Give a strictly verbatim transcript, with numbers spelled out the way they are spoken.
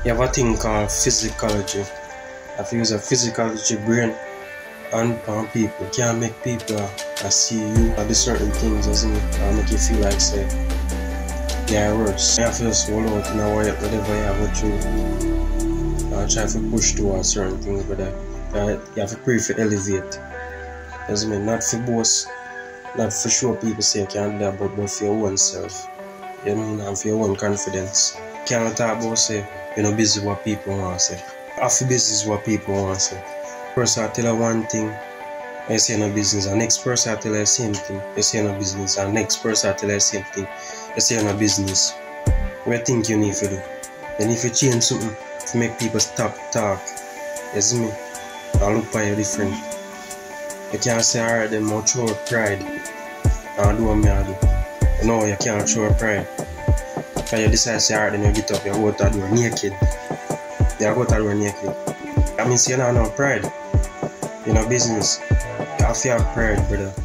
You have a thing called physiology. If you use a physiology brain and on people, you can't make people uh, see you or do certain things, doesn't it? Or make you feel like say you're worse. You have to just hold out in a way, whatever you have to do. And try to push towards certain things, but uh, you have to pray for elevate. Doesn't mean not for boast, not for sure people say you can't do that, but, but for your own self. You know, and for your own confidence. You can't talk about say you're not busy with what people want to say. Half the business is what people want to say. Person I tell her one thing, I say no business. And next person I tell her the same thing, I say no business. And next person I tell her the same thing, I say no business. What do you think you need to do? Then if you change something to make people stop talk, you see me? I'll look for you different. You can't say alright then I'll show pride and do what me I do. No, you can't show pride. Because you decide to say alright then you get up, you go to the door naked. You go to the door naked. I mean, say you don't have no pride. You know business. You have to have pride, brother.